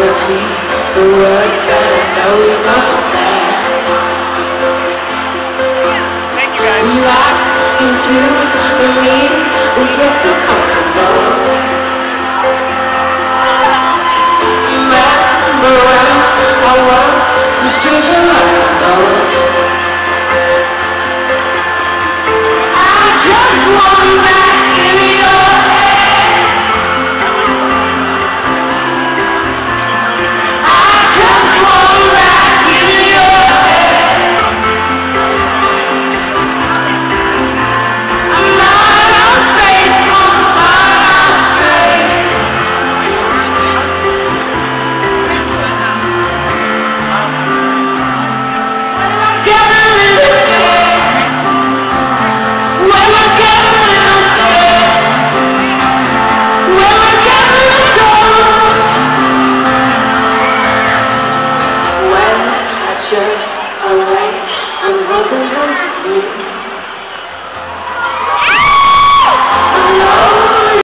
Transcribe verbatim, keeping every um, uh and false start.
The world that knows no plan. Thank you guys. We lock into the meeting, we get so comfortable. Wrap around our world, we swing around. I just want back in your head. I just want back in your head. I'm not unfaithful, but I'm straight. Together in the bed, when we're together in the bed, when we're together in the door, when I just awake, I'm hoping for you.